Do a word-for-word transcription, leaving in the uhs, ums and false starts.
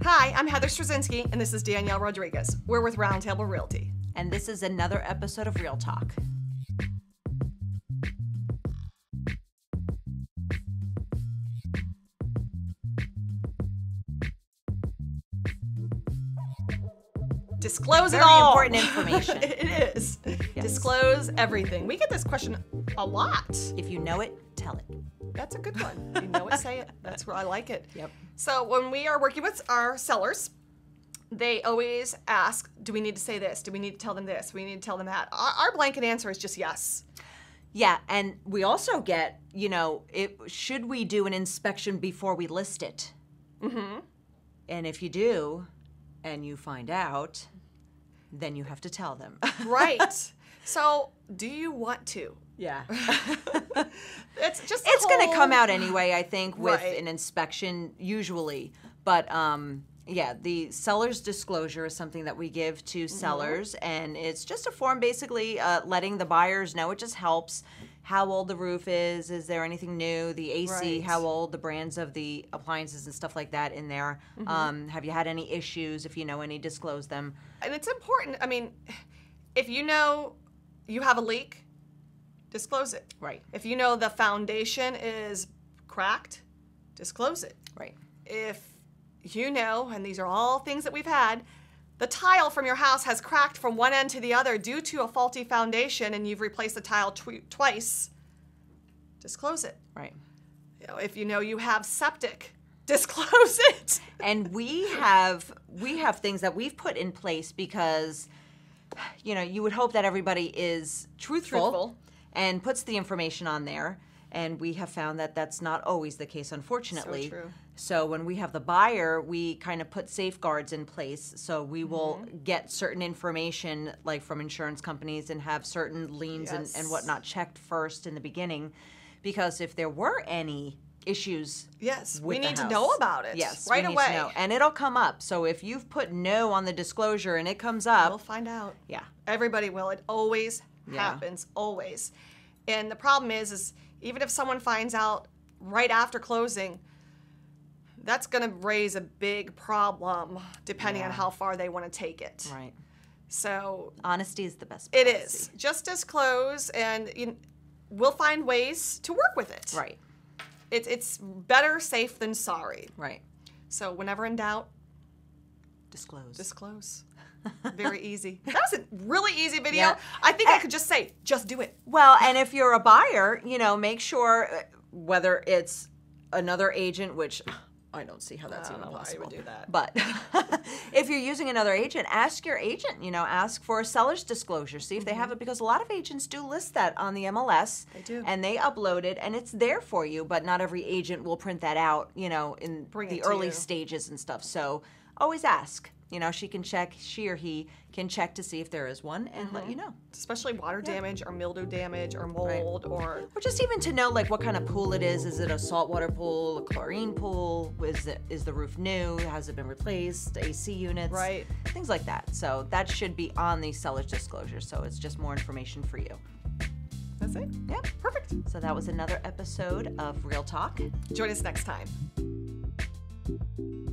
Hi, I'm Heather Strazinsky, and this is Danielle Rodriguez. We're with Roundtable Realty. And this is another episode of Real Talk. Disclose Very it all. important information. It is. Yes. Disclose everything. We get this question a lot. If you know it, tell it. That's a good one. You know it, say it. That's where I like it. Yep. So when we are working with our sellers, they always ask, do we need to say this? Do we need to tell them this? Do we need to tell them that? Our, our blanket answer is just yes. Yeah, and we also get, you know, it, should we do an inspection before we list it? Mm-hmm. And if you do, and you find out, then you have to tell them. Right. So do you want to? Yeah. It's just It's whole... going to come out anyway, I think, with Right. an inspection usually. But um, yeah, the seller's disclosure is something that we give to sellers, mm-hmm. and it's just a form basically uh, letting the buyers know. It just helps how old the roof is, is there anything new, the A C, Right. how old, the brands of the appliances and stuff like that in there. Mm-hmm. Um, have you had any issues? If you know any, disclose them. And it's important. I mean, if you know you have a leak, disclose it. Right. If you know the foundation is cracked, disclose it. Right. If you know, and these are all things that we've had, the tile from your house has cracked from one end to the other due to a faulty foundation and you've replaced the tile tw- twice, disclose it. Right. You know, if you know you have septic, disclose it. And we have we have things that we've put in place because, you know, you would hope that everybody is truthful, Truthful. and puts the information on there. And we have found that that's not always the case, unfortunately. So true. So when we have the buyer, we kind of put safeguards in place. So we will Mm-hmm. get certain information, like from insurance companies, and have certain liens Yes. and, and whatnot checked first in the beginning. Because if there were any issues Yes, with we the need to house, know about it. yes, right we need away. to know. And it'll come up. So if you've put no on the disclosure and it comes up, We'll find out. yeah. Everybody will. It always Yeah. happens, always. And the problem is, is even if someone finds out right after closing, that's going to raise a big problem depending on Yeah. how far they want to take it. Right. So Honesty is the best it policy. is. Just disclose, and you, we'll find ways to work with it. Right. It's it's better safe than sorry. Right. So whenever in doubt, Disclose. disclose. Very easy. That was a really easy video. Yeah. I think I could just say, just do it. Well, and if you're a buyer, you know, make sure uh, whether it's another agent, which I don't see how that's I don't even know why you possible. would do that. But if you're using another agent, ask your agent, you know, ask for a seller's disclosure. See if they have it, because a lot of agents do list that on the M L S. They do. And they upload it, and it's there for you, but not every agent will print that out, you know, in Bring the it to early you. stages and stuff. So always ask. You know, she can check, she or he can check to see if there is one and let you know. Especially water damage or mildew damage or mold or Or just even to know, like, what kind of pool it is. Is it a saltwater pool, a chlorine pool? Is it is the roof new? Has it been replaced? A C units? Right. Things like that. So that should be on the seller's disclosure. So it's just more information for you. that's it. Yeah. Perfect. So that was another episode of Real Talk. Join us next time.